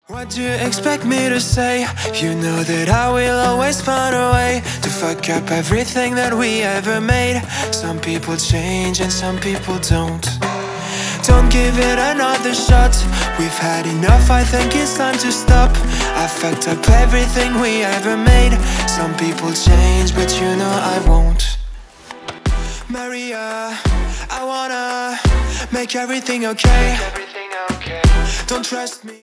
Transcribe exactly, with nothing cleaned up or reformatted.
What do you expect me to say? You know that I will always find a way to fuck up everything that we ever made. Some people change and some people don't. Don't give it another shot. We've had enough, I think it's time to stop. I fucked up everything we ever made. Some people change, but you know I won't. Maria, I wanna make everything okay. Don't trust me.